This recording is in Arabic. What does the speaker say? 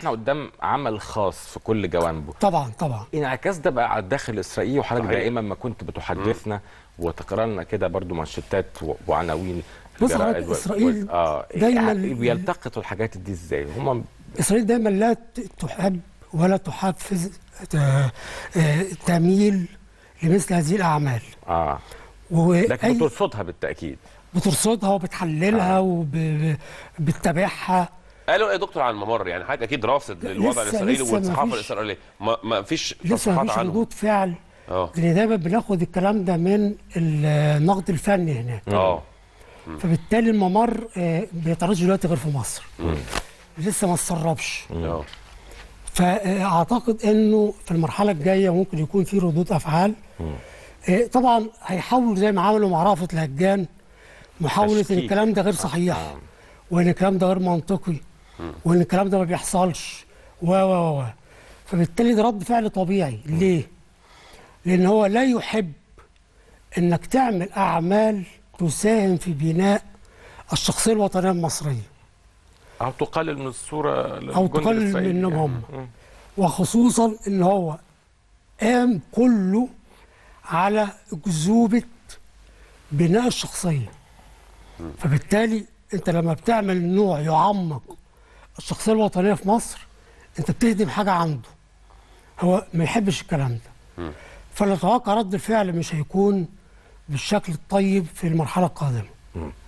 احنا قدام عمل خاص في كل جوانبه. طبعا طبعا. انعكاس ده بقى على الداخل الاسرائيلي، وحضرتك دائما ما كنت بتحدثنا وتقرا لنا كده برضو منشطات وعناوين. بص حضرتك، اسرائيل دايما بيلتقطوا الحاجات دي ازاي؟ هم اسرائيل دايما لا تحب ولا تحفز تميل لمثل هذه الاعمال. لكن بترصدها بالتاكيد. بترصدها وبتحللها وبتتابعها. قالوا ايه يا دكتور عن الممر؟ يعني حضرتك اكيد راصد للوضع الاسرائيلي والصحافه الاسرائيليه، ما فيش تصريحات عنه؟ لسه مفيش ردود فعل. لان دايما بناخد الكلام ده من النقد الفني هناك. فبالتالي الممر بيتعرضش دلوقتي غير في مصر. لسه ما اتسربش. فاعتقد انه في المرحله الجايه ممكن يكون في ردود افعال. طبعا هيحاولوا زي ما عملوا مع رأفت الهجان محاوله ان الكلام ده غير صحيح، وان الكلام ده غير منطقي، وان الكلام ده ما بيحصلش فبالتالي ده رد فعل طبيعي. ليه؟ لان هو لا يحب انك تعمل اعمال تساهم في بناء الشخصيه الوطنيه المصريه، او تقلل من الصوره او تقلل منهم هم. وخصوصا ان هو قام كله على اكذوبه بناء الشخصيه. فبالتالي انت لما بتعمل نوع يعمق الشخصيه الوطنيه في مصر، انت بتهدم حاجه عنده. هو ما يحبش الكلام ده. فنتوقع رد الفعل مش هيكون بالشكل الطيب في المرحله القادمه.